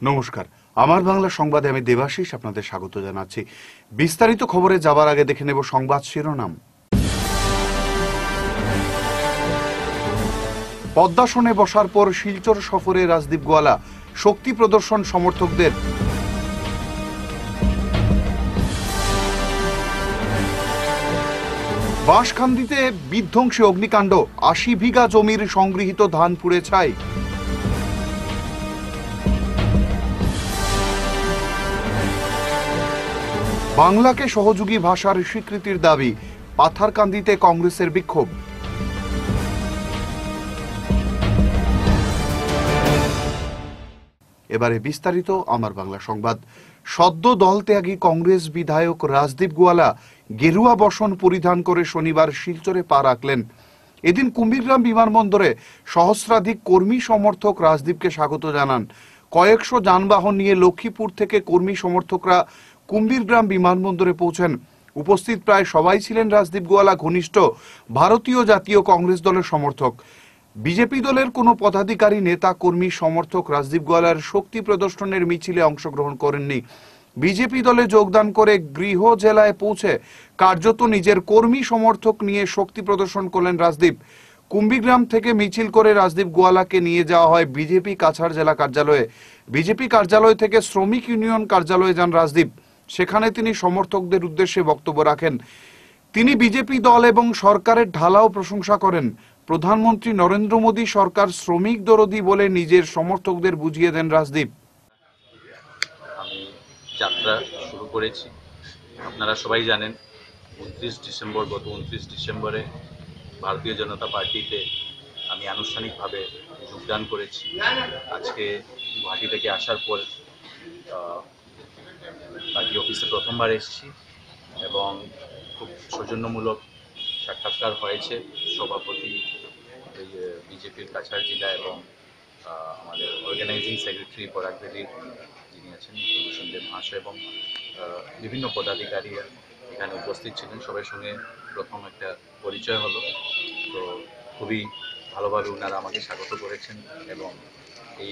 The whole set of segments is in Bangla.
নমস্কার, আমার বাংলা সংবাদে আমি দেবাশিস আপনাদের স্বাগত জানাচ্ছি। বিস্তারিত খবরে যাবার আগে দেখে নেব সংবাদ শিরোনাম। পদ্মাসনে বসার পর শিলচর সফরে রাজদীপ গোয়ালা, শক্তি প্রদর্শন সমর্থকদের। বাঁশখান্দিতে বিধ্বংসী অগ্নিকাণ্ড, ৮০ বিঘা জমির সংগৃহীত ধান পুড়ে ছাই। বাংলাকে সহযোগী ভাষার স্বীকৃতির দাবি, পাথারকান্দিতে কংগ্রেসের বিক্ষোভ। এবারে বিস্তারিত আমার বাংলা সংবাদ। সদ্য দলত্যাগী কংগ্রেস বিধায়ক রাজদীপ গোয়ালা গেরুয়া বসন পরিধান করে শনিবার শিলচরে পা রাখলেন। এদিন কুম্ভীরগ্রাম বিমানবন্দরে সহস্রাধিক কর্মী সমর্থক রাজদীপকে স্বাগত জানান। কয়েকশো যানবাহন নিয়ে লক্ষ্মীপুর থেকে কর্মী সমর্থকরা কুম্ভীরগ্রাম বিমানবন্দরে পৌঁছেন। উপস্থিত প্রায় সবাই ছিলেন রাজদীপ গোয়ালা ঘনিষ্ঠ ভারতীয় জাতীয় কংগ্রেস দলের সমর্থক। বিজেপি দলের কোনো পদাধিকারী, নেতা, কর্মী, সমর্থক রাজদীপ গোয়ালার শক্তি প্রদর্শনের মিছিলে অংশগ্রহণ করেননি। বিজেপি দলে যোগদান করে গৃহ জেলায় পৌঁছে কার্যত নিজের কর্মী সমর্থক নিয়ে শক্তি প্রদর্শন করলেন রাজদীপ। কুম্ভীরগ্রাম থেকে মিছিল করে রাজদীপ গোয়ালাকে নিয়ে যাওয়া হয় বিজেপি কাছাড় জেলা কার্যালয়ে। বিজেপি কার্যালয় থেকে শ্রমিক ইউনিয়ন কার্যালয়ে যান রাজদীপ। সেখানে তিনি সমর্থকদের উদ্দেশ্যে বক্তব্য রাখেন। তিনি বিজেপি দল এবং সরকারের ঢালাও প্রশংসা করেন। প্রধানমন্ত্রী নরেন্দ্র মোদী সরকার শ্রমিক দরদি বলে নিজের সমর্থকদের বুঝিয়ে দেন রাজদীপ। আমি যাত্রা শুরু করেছি। আপনারা সবাই জানেন 29 ডিসেম্বর, গত 29 ডিসেম্বরে ভারতীয় জনতা পার্টিতে আমি আনুষ্ঠানিকভাবে যোগদান করেছি। আজকে গুয়াহাটি থেকে আসার পর পার্টি অফিসে প্রথমবার এসেছি এবং খুব সৌজন্যমূলক সাক্ষাৎকার হয়েছে সভাপতি বিজেপির কাছাড় জেলা এবং আমাদের অর্গানাইজিং সেক্রেটারি পরাগ ভ্যালির যিনি আছেন সঞ্জয় মহাশয় এবং বিভিন্ন পদাধিকারী এখানে উপস্থিত ছিলেন। সবার সঙ্গে প্রথম একটা পরিচয় হলো। তো খুবই ভালোভাবে ওনারা আমাকে স্বাগত করেছেন এবং এই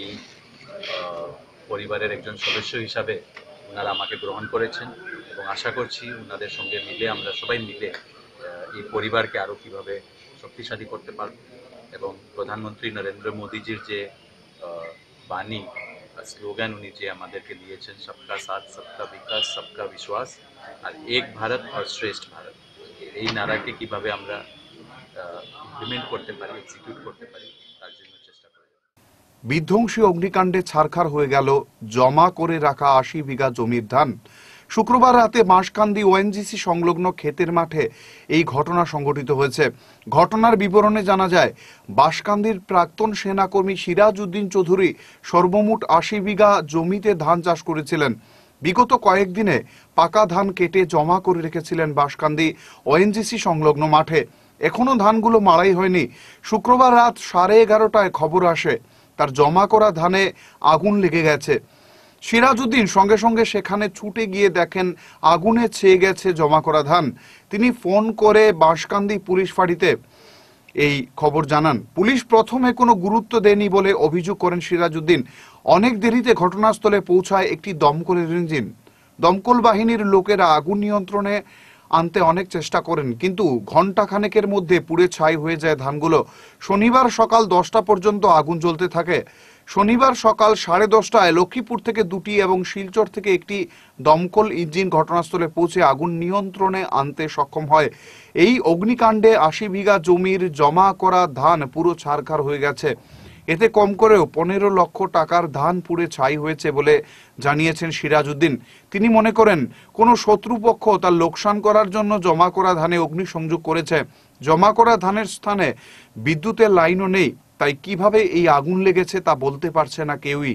পরিবারের একজন সদস্য হিসাবে ওনারা আমাকে গ্রহণ করেছেন এবং আশা করছি ওনাদের সঙ্গে মিলে আমরা সবাই মিলে এই পরিবারকে আরও কীভাবে শক্তিশালী করতে পারব এবং প্রধানমন্ত্রী নরেন্দ্র মোদীজির যে বাণী স্লোগান উনি যে আমাদেরকে দিয়েছেন, সবকা সাথ, সবকা বিকাশ, সবকা বিশ্বাস আর এক ভারত আর শ্রেষ্ঠ ভারত, এই নারাকে কীভাবে আমরা ইমপ্লিমেন্ট করতে পারি, এক্সিকিউট করতে পারি, তার জন্য চেষ্টা করি। বিধ্বংসী অগ্নিকাণ্ডে ছারখার হয়ে গেল জমা করে রাখা ৮০ বিঘা জমির ধান। শুক্রবার রাতে বাঁশকান্দি ওএনজিসি সংলগ্ন ক্ষেতের মাঠে এই ঘটনা সংঘটিত হয়েছে। ঘটনার বিবরণে জানা যায়, বাঁশকান্দির প্রাক্তন সেনাকর্মী সিরাজ উদ্দিন চৌধুরী সর্বমোট ৮০ বিঘা জমিতে ধান চাষ করেছিলেন। বিগত কয়েকদিনে পাকা ধান কেটে জমা করে রেখেছিলেন বাঁশকান্দি ওএনজিসি সংলগ্ন মাঠে। এখনো ধানগুলো মাড়াই হয়নি। শুক্রবার রাত 11:30টায় খবর আসে তার জমা করা ধানে আগুন লেগে গেছে। সিরাজউদ্দিন সঙ্গে সঙ্গে সেখানে ছুটে গিয়ে দেখেন আগুনে ছেয়ে গেছে জমা করা ধান। তিনি ফোন করে বাঁশকান্দি পুলিশ ফাঁড়িতে এই খবর জানান। পুলিশ প্রথমে কোনো গুরুত্ব দেয়নি বলে অভিযোগ করেন সিরাজউদ্দিন। অনেক দেরিতে ঘটনাস্থলে পৌঁছায় একটি দমকলের ইঞ্জিন। দমকল বাহিনীর লোকেরা আগুন নিয়ন্ত্রণে আনতে অনেক চেষ্টা করেন, কিন্তু ঘণ্টাখানেকের মধ্যে পুড়ে ছাই হয়ে যায় ধানগুলো। শনিবার সকাল 10টা পর্যন্ত আগুন জ্বলতে থাকে। শনিবার সকাল 10:30টায় লক্ষ্মীপুর থেকে 2টি এবং শিলচর থেকে একটি দমকল ইঞ্জিন ঘটনাস্থলে পৌঁছে আগুন নিয়ন্ত্রণে আনতে সক্ষম হয়। এই অগ্নিকাণ্ডে ৮০ বিঘা জমির জমা করা ধান পুরো ছারখার হয়ে গেছে। এতে কম করেও 15 লক্ষ টাকার ধান পুড়ে ছাই হয়েছে বলে জানিয়েছেন সিরাজউদ্দিন। তিনি মনে করেন কোনো শত্রুপক্ষ তার লোকসান করার জন্য জমা করা ধানে অগ্নিসংযোগ করেছে। জমা করা ধানের স্থানে বিদ্যুতের লাইনও নেই, তাই কিভাবে এই আগুন লেগেছে তা বলতে পারছে না কেউই।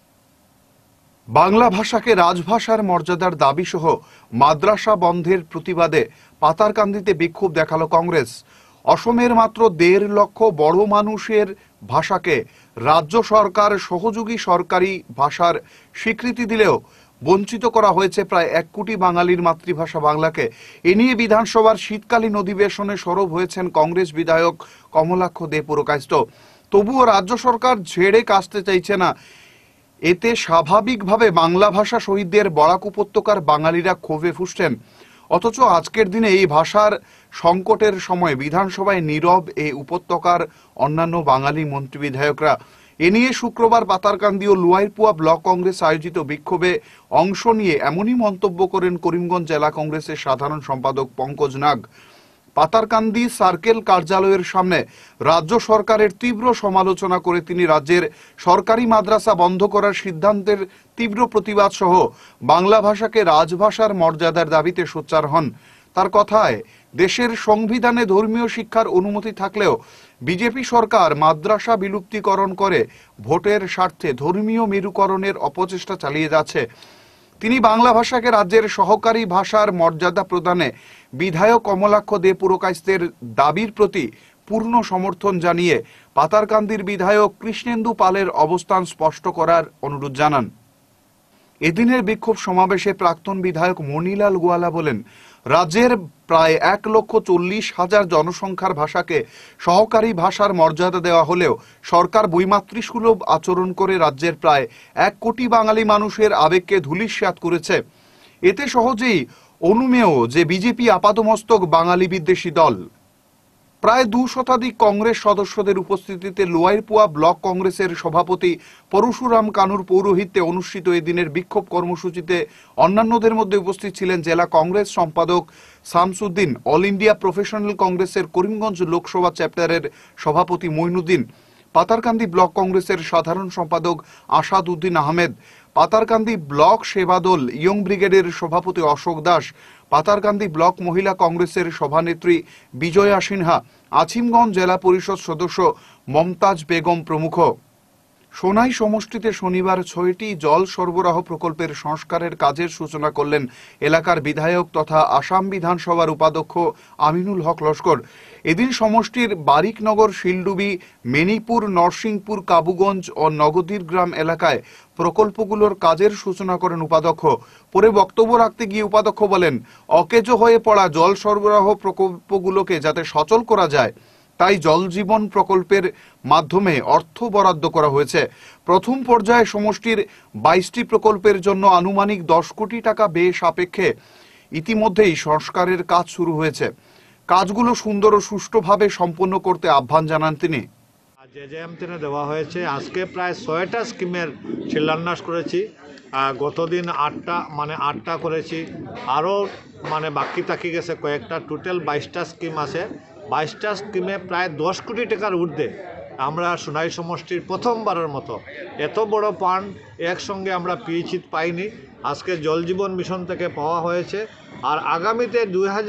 বাংলা ভাষাকে রাজভাষার মর্যাদার দাবি সহ মাদ্রাসা বন্ধের প্রতিবাদে পাতারকান্দিতে বিক্ষোভ দেখালো কংগ্রেস। অসমের মাত্র 1.5 লক্ষ বড় মানুষের ভাষাকে রাজ্য সরকার সহযোগী সরকারি ভাষার স্বীকৃতি দিলেও বঞ্চিত করা হয়েছে প্রায় 1 কোটি বাঙালির মাতৃভাষা বাংলাকে। এ নিয়ে বিধানসভার শীতকালীন অধিবেশনে সরব হয়েছেন কংগ্রেস বিধায়ক কমলাক্ষ দে পুরকায়স্থ। তবুও রাজ্য সরকার ঝেড়ে কাশতে চাইছে না। এতে স্বাভাবিকভাবে বাংলা ভাষা শহীদদের বরাক উপত্যকার বাঙালিরা ক্ষোভে ফুঁসছেন। অথচ আজকের দিনে এই ভাষার সংকটের সময় বিধানসভায় নীরব এই উপত্যকার অন্যান্য বাঙালি মন্ত্রী বিধায়করা। এ নিয়ে শুক্রবার পাতারকান্দি ও লুয়াইরপুয়া ব্লক কংগ্রেস আয়োজিত বিক্ষোভে অংশ নিয়ে এমনই মন্তব্য করেন করিমগঞ্জ জেলা কংগ্রেসের সাধারণ সম্পাদক পঙ্কজ নাগ। পাতারকান্দি সার্কেল কার্যালয়ের সামনে রাজ্য সরকারের তীব্র সমালোচনা করে তিনি রাজ্যের সরকারি মাদ্রাসা বন্ধ করার সিদ্ধান্তের তীব্র প্রতিবাদ সহ বাংলা ভাষাকে রাজভাষার মর্যাদার দাবিতে সোচ্চার হন। তার কথায়, দেশের সংবিধানে ধর্মীয় শিক্ষার অনুমতি থাকলেও বিজেপি সরকার মাদ্রাসা বিলুপ্তিকরণ করে ভোটের স্বার্থে ধর্মীয় মেরুকরণের অপচেষ্টা চালিয়ে যাচ্ছে। তিনি বাংলা ভাষাকে রাজ্যের সহকারী ভাষার মর্যাদা প্রদানে বিধায়ক কমলাক্ষ দে পুরকায়স্থের দাবির প্রতি পূর্ণ সমর্থন জানিয়ে পাতারকান্দির বিধায়ক কৃষ্ণেন্দু পালের অবস্থান স্পষ্ট করার অনুরোধ জানান। এদিনের বিক্ষোভ সমাবেশে প্রাক্তন বিধায়ক মণিলাল গোয়ালা বলেন, রাজ্যের প্রায় 1,40,000 জনসংখ্যার ভাষাকে সহকারী ভাষার মর্যাদা দেওয়া হলেও সরকার বৈমাতৃসুলভ আচরণ করে রাজ্যের প্রায় 1 কোটি বাঙালি মানুষের আবেগকে ধূলিসাৎ করেছে। এতে সহজেই অনুমেয় যে বিজেপি আপাদমস্তক বাঙালি বিদ্বেষী দল। প্রায় 2 শতাধিক কংগ্রেস সদস্যদের উপস্থিতিতে লুয়াইরপুয়া ব্লক কংগ্রেসের সভাপতি পরশুরাম কানুর পৌরোহিত্যে অনুষ্ঠিত এদিনের বিক্ষোভ কর্মসূচিতে অন্যান্যদের মধ্যে উপস্থিত ছিলেন জেলা কংগ্রেস সম্পাদক শামসুদ্দিন, অল ইন্ডিয়া প্রফেশনাল কংগ্রেসের করিমগঞ্জ লোকসভা চ্যাপ্টারের সভাপতি মঈনুদ্দিন, পাতারকান্দি ব্লক কংগ্রেসের সাধারণ সম্পাদক আসাদ উদ্দিন আহমেদ, পাতারকান্দি ব্লক সেবাদল ইয়ং ব্রিগেডের সভাপতি অশোক দাস, পাতারকান্দি ব্লক মহিলা কংগ্রেসের সভানেত্রী বিজয়া সিনহা, আছিমগঞ্জ জেলা পরিষদ সদস্য মমতাজ বেগম প্রমুখ। সোনাই সমষ্টিতে শনিবার 6টি জল সরবরাহ প্রকল্পের সংস্কারের কাজের সূচনা করলেন এলাকার বিধায়ক তথা আসাম বিধানসভার উপাধ্যক্ষ আমিনুল হক লস্কর। এদিন সমষ্টির বারিকনগর, শিলডুবি, মেনিপুর, নরসিংপুর, কাবুগঞ্জ ও নগদীর গ্রাম এলাকায় প্রকল্পগুলোর কাজের সূচনা করেন উপাধ্যক্ষ। পরে বক্তব্য রাখতে গিয়ে উপাধ্যক্ষ বলেন, অকেজো হয়ে পড়া জল সরবরাহ প্রকল্পগুলোকে যাতে সচল করা যায় তাই জল জীবন প্রকল্পের মাধ্যমে অর্থ বরাদ্দ করা হয়েছে। প্রথম পর্যায়ে সমষ্টির 22টি প্রকল্পের জন্য আনুমানিক 10 কোটি টাকা ব্যয় সাপেক্ষে ইতিমধ্যেই সংস্কারের কাজ শুরু হয়েছে। কাজগুলো সুন্দর ও সুষ্ঠুভাবে সম্পন্ন করতে আহ্বান জানান তিনি। জেজেএমটিনে দেওয়া হয়েছে। আজকে প্রায় 6টা স্কিমের শিলান্যাস করেছি। গতদিন 8টা করেছি, আরও বাকি থাকি গেছে কয়েকটা। টোটাল 22টা স্কিম আছে। 22টা স্কিমে প্রায় 10 কোটি টাকার ঊর্ধ্বে আমরা সোনাই সমষ্টির প্রথমবারের মতো এত বড় ফান্ড একসঙ্গে আমরা পাইনি। আজকে জল জীবন মিশন থেকে পাওয়া হয়েছে। আর আগামীতে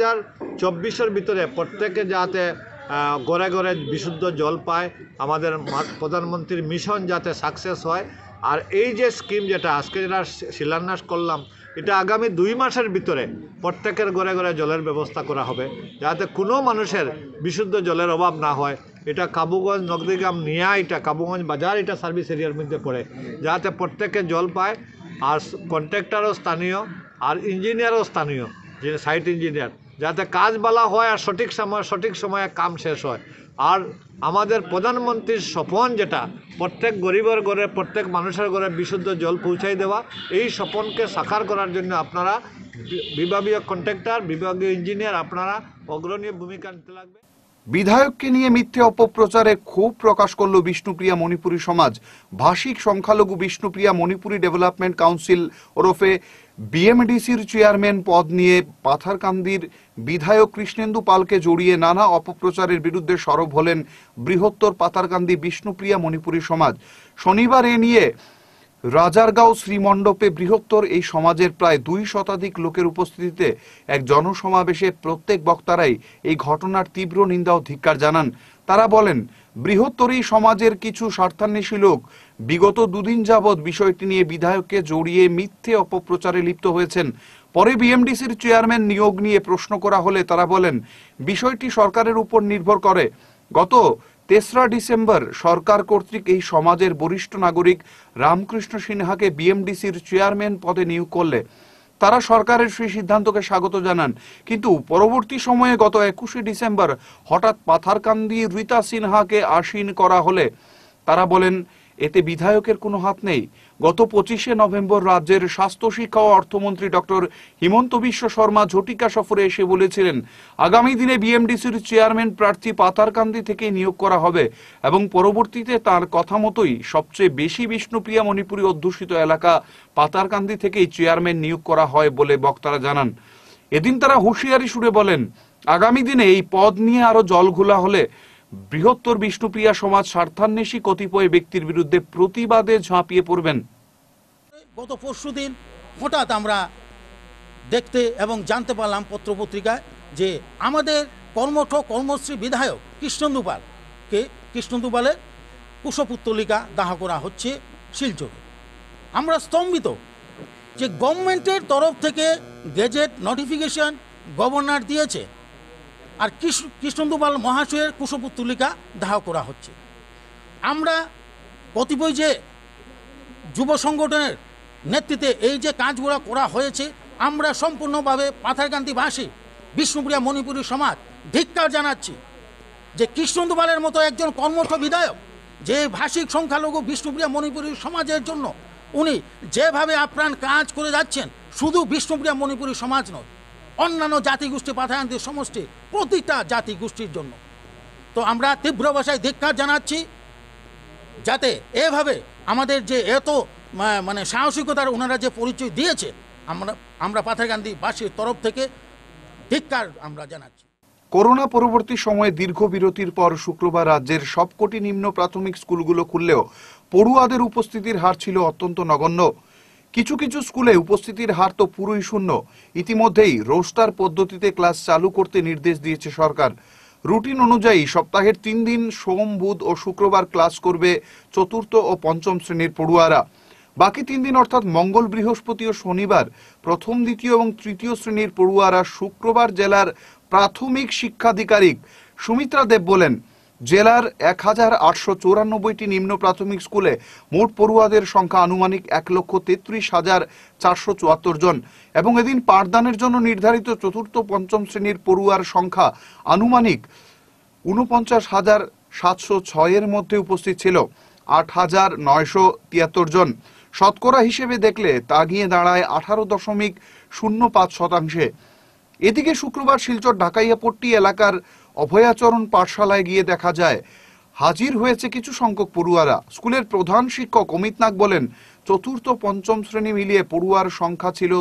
2024-এর ভিতরে প্রত্যেকে যাতে ঘরে ঘরে বিশুদ্ধ জল পায়, আমাদের প্রধানমন্ত্রীর মিশন যাতে সাকসেস হয়। আর এই যে স্কিম যেটা আজকে যেটা শিলান্যাস করলাম, এটা আগামী 2 মাসের ভিতরে প্রত্যেকের ঘরে ঘরে জলের ব্যবস্থা করা হবে, যাতে কোনো মানুষের বিশুদ্ধ জলের অভাব না হয়। এটা কাবুগঞ্জ, নগদীগ্রাম নিয়ে এটা কাবুগঞ্জ বাজার, এটা সার্ভিস এরিয়ার মধ্যে পড়ে, যাতে প্রত্যেকে জল পায়। আর কন্ট্রাক্টরও স্থানীয় আর ইঞ্জিনিয়ারও স্থানীয়, যে সাইট ইঞ্জিনিয়ার, যাতে কাজ বলা হয় আর সঠিক সময়ে কাম শেষ হয়। আর আমাদের প্রধানমন্ত্রীর স্বপ্ন যেটা প্রত্যেক গরিবের ঘরে, প্রত্যেক মানুষের ঘরে বিশুদ্ধ জল পৌঁছাই দেওয়া, এই স্বপ্নকে সাকার করার জন্য আপনারা বিভাগীয় কন্ট্রাক্টর, বিভাগীয় ইঞ্জিনিয়ার আপনারা অগ্রণী ভূমিকা নিতে লাগবে। বিধায়ককে নিয়ে মিথ্যে অপপ্রচারে ক্ষোভ প্রকাশ করল বিষ্ণুপ্রিয়া মণিপুরী সমাজ। ভাষিক সংখ্যালঘু বিষ্ণুপ্রিয়া মণিপুরী ডেভেলপমেন্ট কাউন্সিল ওরফে বিএমডিসির চেয়ারম্যান পদ নিয়ে পাথারকান্দির বিধায়ক কৃষ্ণেন্দু পালকে জড়িয়ে নানা অপপ্রচারের বিরুদ্ধে সরব হলেন বৃহত্তর পাথারকান্দি বিষ্ণুপ্রিয়া মণিপুরী সমাজ। শনিবার এ নিয়ে রাজারগাঁও শ্রীমণ্ডপে বৃহত্তর এই সমাজের প্রায় 2 শতাধিক লোকের উপস্থিতিতে এক জনসমাবেশে প্রত্যেক বক্তারাই এই ঘটনার তীব্র নিন্দা ও ধিক্কার জানান। তারা বলেন, বৃহত্তর এই সমাজের কিছু স্বার্থান্বেষী লোক বিগত 2 দিন যাবৎ বিষয়টি নিয়ে বিধায়ককে জড়িয়ে মিথ্যে অপপ্রচারে লিপ্ত হয়েছেন। পরে বিএমডিসির চেয়ারম্যান নিয়োগ নিয়ে প্রশ্ন করা হলে তারা বলেন, বিষয়টি সরকারের উপর নির্ভর করে। গত 3রা ডিসেম্বর সরকার কর্তৃক এই সমাজের বরিষ্ঠ নাগরিক রামকৃষ্ণ সিনহাকে বিএমডিসির চেয়ারম্যান পদে নিয়োগ করলে তারা সরকারের সেই সিদ্ধান্তকে স্বাগত জানান। কিন্তু পরবর্তী সময়ে গত 21শে ডিসেম্বর হঠাৎ পাথারকান্দি রীতা সিনহাকে আসীন করা হলে তারা বলেন, এতে বিধায়কের কোনো হাত নেই। গত 25শে নভেম্বর রাজ্যের স্বাস্থ্য শিক্ষা ও অর্থমন্ত্রী ডক্টর হিমন্ত বিশ্ব শর্মা ঝটিকা সফরে এসে বলেছিলেন আগামী দিনে বিএমডিসির চেয়ারম্যান প্রার্থী পাতারকান্দি থেকে নিয়োগ করা হবে এবং পরবর্তীতে তার কথা মতোই সবচেয়ে বেশি বিষ্ণুপ্রিয়া মণিপুরী অধ্যুষিত এলাকা পাতারকান্দি থেকেই চেয়ারম্যান নিয়োগ করা হয় বলে বক্তারা জানান। এদিন তারা হুঁশিয়ারি সুরে বলেন আগামী দিনে এই পদ নিয়ে আরো জলঘোলা হলে বৃহত্তর বিষ্ণুপ্রিয়া সমাজ স্বার্থান্বেষী কতিপয় ব্যক্তির বিরুদ্ধে প্রতিবাদে ঝাঁপিয়ে পড়বেন। গত পরশুদিন হঠাৎ আমরা দেখতে এবং জানতে পারলাম পত্রপত্রিকায় যে আমাদের কর্মশ্রী বিধায়ক কৃষ্ণদুপালের কুশপুত্তলিকা দাহ করা হচ্ছে শিলচরে। আমরা স্তম্ভিত যে গভর্নমেন্টের তরফ থেকে গেজেট নোটিফিকেশন গভর্নর দিয়েছে আর কৃষ্ণদুপাল মহাশয়ের কুশপুত্তলিকা দাহ করা হচ্ছে। আমরা কতিপয় যে যুব সংগঠনের নেতৃত্বে এই যে কাজগুলো করা হয়েছে আমরা সম্পূর্ণভাবে পাথারকান্দিবাসী বিষ্ণুপ্রিয়া মণিপুরী সমাজ ধিক্কার জানাচ্ছি যে কৃষ্ণদুপালের মতো একজন কর্মঠ বিধায়ক যে ভাষিক সংখ্যালঘু বিষ্ণুপ্রিয়া মণিপুরী সমাজের জন্য উনি যেভাবে আপ্রাণ কাজ করে যাচ্ছেন, শুধু বিষ্ণুপ্রিয়া মণিপুরী সমাজ নয়, অন্যান্য জাতিগোষ্ঠী পাথারকান্দির সমষ্টি প্রতিটা জাতিগোষ্ঠীর জন্য। তো আমরা তীব্র ভাষায় ধিক্কার জানাচ্ছি যাতে এভাবে আমাদের যে এত মানে সাহসিকতার ওনারা যে পরিচয় দিয়েছে আমরা পাথারকান্দিবাসীর তরফ থেকে ধিক্কার আমরা জানাচ্ছি। করোনা পরবর্তী সময়ে দীর্ঘ বিরতির পর শুক্রবার রাজ্যের সবকটি নিম্ন প্রাথমিক স্কুলগুলো খুললেও পড়ুয়াদের উপস্থিতির হার ছিল অত্যন্ত নগণ্য। কিছু কিছু স্কুলে উপস্থিতির হার তো পুরোই শূন্য। ইতিমধ্যেই রোস্টার পদ্ধতিতে ক্লাস চালু করতে নির্দেশ দিয়েছে সরকার। রুটিন অনুযায়ী সপ্তাহের 3 দিন সোম, বুধ ও শুক্রবার ক্লাস করবে চতুর্থ ও পঞ্চম শ্রেণীর পড়ুয়ারা। বাকি 3 দিন অর্থাৎ মঙ্গল, বৃহস্পতি ও শনিবার প্রথম, দ্বিতীয় এবং তৃতীয় শ্রেণীর পড়ুয়ারা শুক্রবার জেলার প্রাথমিক শিক্ষাধিকারিক সুমিত্রা দেব বলেন জেলার 1894টি নিম্ন প্রাথমিক স্কুলে মোট পড়ুয়াদের সংখ্যা আনুমানিক 1,33,474 জন এবং এদিন পাঠদানের জন্য নির্ধারিত চতুর্থ পঞ্চম শ্রেণীর পড়ুয়ার সংখ্যা আনুমানিক 49,706 এর মধ্যে উপস্থিত ছিল 8,973 জন। শতকরা হিসেবে দেখলে তা গিয়ে দাঁড়ায় 18.05%। এদিকে শুক্রবার শিলচর ঢাকাইয়াপট্টি এলাকার অভয়াচরণ পাঠশালায় গিয়ে দেখা যায় হাজির হয়েছে কিছু সংখ্যক পড়ুয়ারা। স্কুলের প্রধান শিক্ষক অমিত নাগ বলেন চতুর্থ পঞ্চম শ্রেণী মিলিয়ে পড়ুয়ার সংখ্যা ছিল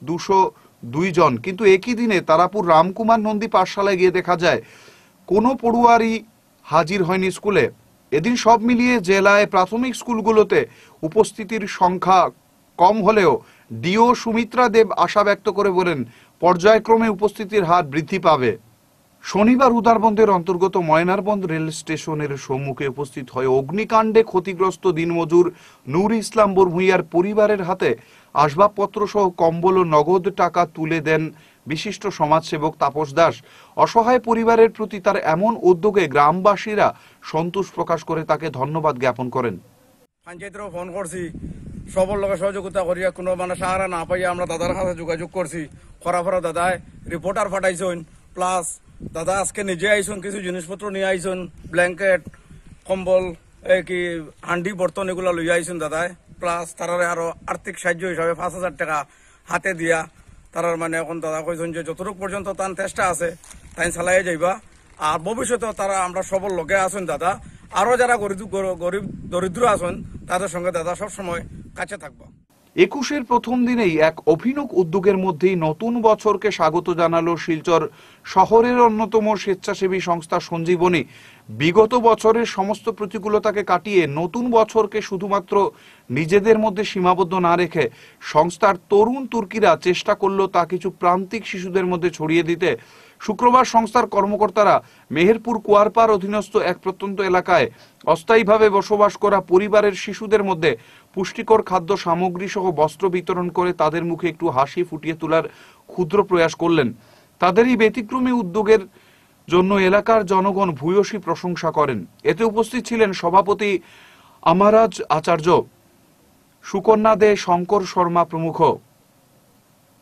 202 জন, কিন্তু একই দিনে তারাপুর রামকুমার নন্দী পাঠশালায় গিয়ে দেখা যায় কোনো পড়ুয়ারই হাজির হয়নি স্কুলে। এদিন সব মিলিয়ে জেলায় প্রাথমিক স্কুলগুলোতে উপস্থিতির সংখ্যা কম হলেও ডিও সুমিত্রা দেব আশা ব্যক্ত করে বলেন পর্যায়ক্রমে উপস্থিতির হার বৃদ্ধি পাবে। শনিবার উদারবন্দের অন্তর্গত ময়নারবন্দ রেল স্টেশনের সম্মুখে উপস্থিত হয় অগ্নিকাণ্ডে ক্ষতিগ্রস্ত দিনমজুর নূর ইসলাম বরভূঁইয়ার পরিবারের হাতে আসবাবপত্র সহ কম্বল ও নগদ টাকা তুলে দেন বিশিষ্ট সমাজসেবক তাপস দাস। অসহায় পরিবারের প্রতি তার এমন উদ্যোগে গ্রামবাসীরা সন্তোষ প্রকাশ করে তাকে ধন্যবাদ জ্ঞাপন করেন। পঞ্চায়েতেরও ফোন করছি, সবর লোক সহযোগিতা করিয়া কোনো মানে সাহারা না পাইয়া আমরা দাদার সাথে যোগাযোগ করছি। খরা দাদায় রিপোর্টার পাঠাইছেন, প্লাস দাদা আজকে নিজে আইসন, কিছু জিনিসপত্র নিয়ে আইসন, ব্ল্যাঙ্কেট, কম্বল, কি হান্ডি বর্তন এগুলো লইয়া আইসন দাদায়। প্লাস তারারে আরো আর্থিক সাহায্য হিসাবে 5,000 টাকা হাতে দিয়া তারার মানে এখন দাদা কইছেন যে যতটুকু পর্যন্ত তার চেষ্টা আছে তাই চালাই যাইবা। আর ভবিষ্যতে তারা আমরা সবর লগে আছেন দাদা। আরো যারা গরিব দরিদ্র আছেন তাদের সঙ্গে দাদা সবসময় কাছে থাকবো। 21-এর প্রথম দিনেই এক অভিনব উদ্যোগের মধ্যেই নতুন বছরকে স্বাগত জানালো শিলচর শহরের অন্যতম স্বেচ্ছাসেবী সংস্থা সঞ্জীবনী। বিগত বছরের সমস্ত প্রতিকূলতাকে কাটিয়ে নতুন বছরকে শুধুমাত্র নিজেদের মধ্যে সীমাবদ্ধ না রেখে সংস্থার তরুণ তুর্কিরা চেষ্টা করলো তা কিছু প্রান্তিক শিশুদের মধ্যে ছড়িয়ে দিতে। শুক্রবার সংস্থার কর্মকর্তারা মেহেরপুর কুয়ারপাড় অধীনস্থ এক প্রত্যন্ত এলাকায় অস্থায়ীভাবে বসবাস করা পরিবারের শিশুদের মধ্যে পুষ্টিকর খাদ্য সামগ্রী সহ বস্ত্র বিতরণ করে তাদের মুখে একটু হাসি ফুটিয়ে তোলার ক্ষুদ্র প্রয়াস করলেন। তাদের এই ব্যতিক্রমী উদ্যোগের জন্য এলাকার জনগণ ভূয়সী প্রশংসা করেন। এতে উপস্থিত ছিলেন সভাপতি আমারাজ আচার্য, সুকন্যা দে, শঙ্কর শর্মা প্রমুখ।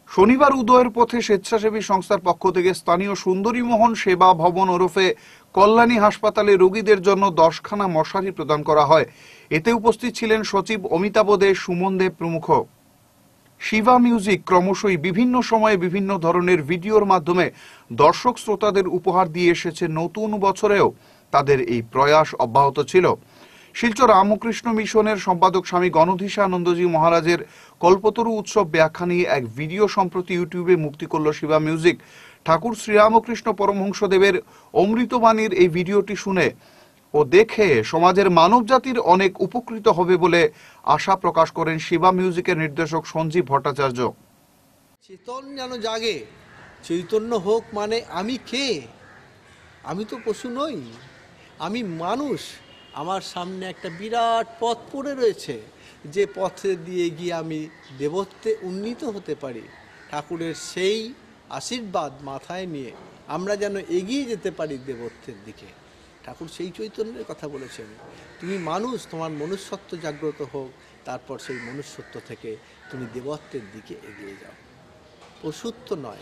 শনিবার উদয়ের পথে স্বেচ্ছাসেবী সংস্থার পক্ষ থেকে স্থানীয় সুন্দরীমোহন সেবা ভবন ওরফে কল্যাণী হাসপাতালে রোগীদের জন্য 10খানা মশারি প্রদান করা হয়। এতে উপস্থিত ছিলেন সচিব অমিতাভ দে, সুমন দেব প্রমুখ। শিবা মিউজিক ক্রমশই বিভিন্ন সময়ে বিভিন্ন ধরনের ভিডিওর মাধ্যমে দর্শক শ্রোতাদের উপহার দিয়ে এসেছে। নতুন বছরেও তাদের এই প্রয়াস অব্যাহত ছিল। শিলচর রামকৃষ্ণ মিশনের সম্পাদক স্বামী গণধীশানন্দজি মহারাজের কল্পতরু উৎসব ব্যাখ্যা নিয়ে এক ভিডিও সম্প্রতি ইউটিউবে মুক্তি করল শিবা মিউজিক। ঠাকুর শ্রীরামকৃষ্ণ পরমহংসদেবের অমৃতবাণীর এই ভিডিওটি শুনে ও দেখে সমাজের মানব জাতির অনেক উপকৃত হবে বলে আশা প্রকাশ করেন শিবা মিউজিকের নির্দেশক সঞ্জীব ভট্টাচার্য। চেতন যেন জাগে, চৈতন্য হোক। মানে আমি কে? আমি তো পশু নই, আমি মানুষ। আমার সামনে একটা বিরাট পথ পড়ে রয়েছে, যে পথে দিয়ে গিয়ে আমি দেবত্বে উন্নীত হতে পারি। ঠাকুরের সেই আশীর্বাদ মাথায় নিয়ে আমরা যেন এগিয়ে যেতে পারি দেবত্বের দিকে। ঠাকুর সেই চৈতন্যের কথা বলেছেন, তুমি মানুষ, তোমার মনুষ্যত্ব জাগ্রত হোক, তারপর সেই মনুষ্যত্ব থেকে তুমি দেবত্বের দিকে এগিয়ে যাও। পশুত্ব নয়,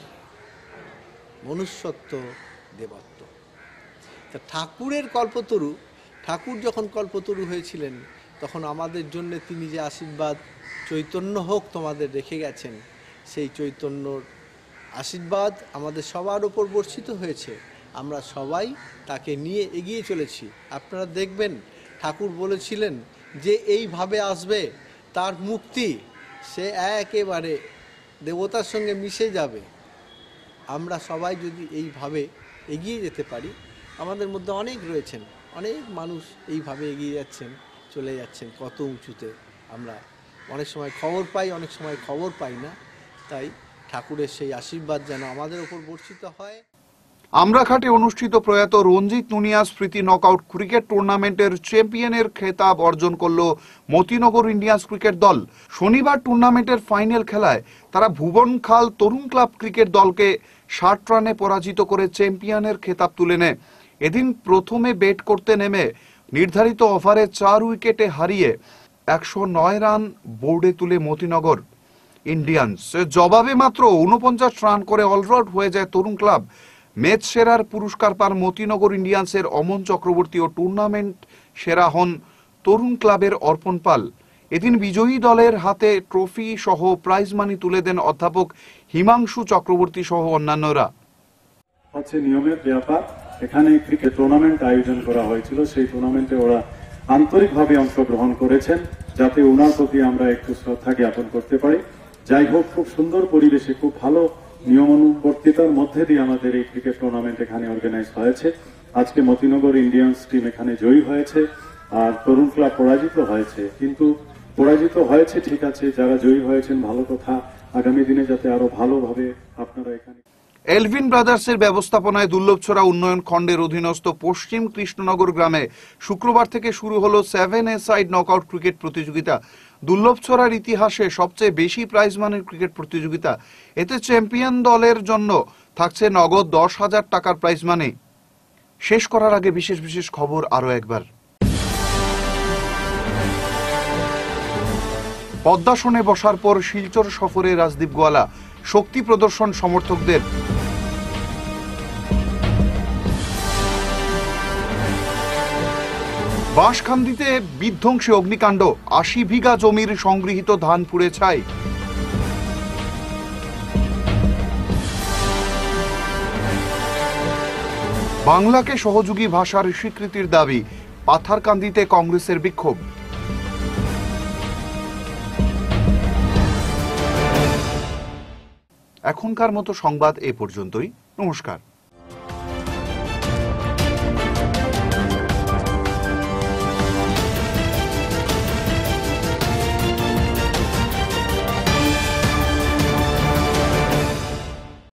মনুষ্যত্ব, দেবত্ব। তা ঠাকুরের কল্পতরু, ঠাকুর যখন কল্পতরু হয়েছিলেন তখন আমাদের জন্য তিনি যে আশীর্বাদ চৈতন্য হোক তোমাদের রেখে গেছেন, সেই চৈতন্যর আশীর্বাদ আমাদের সবার উপর বর্ষিত হয়েছে। আমরা সবাই তাকে নিয়ে এগিয়ে চলেছি। আপনারা দেখবেন ঠাকুর বলেছিলেন যে এইভাবে আসবে তার মুক্তি, সে একেবারে দেবতার সঙ্গে মিশে যাবে। আমরা সবাই যদি এইভাবে এগিয়ে যেতে পারি, আমাদের মধ্যে অনেক রয়েছেন, অনেক মানুষ এইভাবে এগিয়ে যাচ্ছেন, চলে যাচ্ছেন কত উঁচুতে। আমরা অনেক সময় খবর পাই, অনেক সময় খবর পাই না। তাই ঠাকুরের সেই আশীর্বাদ যেন আমাদের উপর বর্ষিত হয়। আমরাঘাটে অনুষ্ঠিত প্রয়াত রঞ্জিত নুনিয়া স্মৃতি নকআউট ক্রিকেট টুর্নামেন্টের চ্যাম্পিয়নের খেতাব অর্জন করল মতিনগর ইন্ডিয়ান্স ক্রিকেট দল। শনিবার টুর্নামেন্টের ফাইনাল খেলায় তারা ভুবনখাল তরুণ ক্লাব ক্রিকেট দলকে 60 রানে পরাজিত করে চ্যাম্পিয়নের খেতাব তুলে নেয়। এদিন প্রথমে ব্যাট করতে নেমে নির্ধারিত ওভারে 4 উইকেটে হারিয়ে 109 রান বোর্ডে তুলে মতিনগর ইন্ডিয়ান্স। জবাবে মাত্র 49 রান করে অলআউট হয়ে যায় তরুণ ক্লাব। ম্যাচ সেরার পুরস্কার পান মতিনগর ইন্ডিয়ান্সের অমন চক্রবর্তী ও টুর্নামেন্ট সেরা হন তরুণ ক্লাবের অর্পণ পাল। এদিন বিজয়ী দলের হাতে ট্রফি সহ প্রাইজ মানি তুলে দেন অধ্যাপক হিমাংশু চক্রবর্তী সহ অন্যান্যরা। হচ্ছে নিয়মের ব্যাপার। এখানে ক্রিকেট টুর্নামেন্ট আয়োজন করা হয়েছিল, সেই টুর্নামেন্টে ওরা আন্তরিকভাবে অংশগ্রহণ করেছেন, যাতে ওনার প্রতি আমরা একটু শ্রদ্ধা জ্ঞাপন করতে পারি। যাই হোক, খুব সুন্দর পরিবেশে, খুব ভালো নিয়মানুবর্তিতার মধ্যে দিয়ে আমাদের এই ক্রিকেট টুর্নামেন্ট এখানে অর্গানাইজ হয়েছে। আজকে মতিনগর ইন্ডিয়ান্স টিম এখানে জয়ী হয়েছে আর তরুণ ক্লাব পরাজিত হয়েছে। কিন্তু পরাজিত হয়েছে ঠিক আছে, যারা জয়ী হয়েছেন ভালো কথা। আগামী দিনে যাতে আরো ভালোভাবে আপনারা এখানে। এলভিন ব্রাদার্সের ব্যবস্থাপনায় দুর্লভছড়া উন্নয়ন খণ্ডের অধীনস্থ পশ্চিম কৃষ্ণনগর গ্রামে শুক্রবার থেকে শুরু হলো 7-a-side নকআউট ক্রিকেট প্রতিযোগিতা। দুর্লভছড়ার ইতিহাসে সবচেয়ে বেশি প্রাইজ মানের ক্রিকেট প্রতিযোগিতা। এতে চ্যাম্পিয়ন দলের জন্য থাকছে নগদ 10,000 টাকার প্রাইজ মানি। শেষ করার আগে বিশেষ বিশেষ খবর আরো একবার। পদ্মাসনে বসার পর শিলচর সফরে রাজদীপ গোয়ালা, শক্তি প্রদর্শন সমর্থকদের। বাঁশখান্দিতে বিধ্বংসী অগ্নিকাণ্ড, 80 বিঘা জমির সংগৃহীত ধান পুড়ে ছাই। বাংলাকে সহযোগী ভাষার স্বীকৃতির দাবি, পাথারকান্দিতে কংগ্রেসের বিক্ষোভ। এখনকার মতো সংবাদ এ পর্যন্তই। নমস্কার।